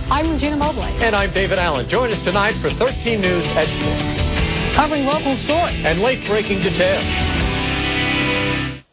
I'm Regina Mobley. And I'm David Allen. Join us tonight for 13 News at 6. Covering local stories and late-breaking details.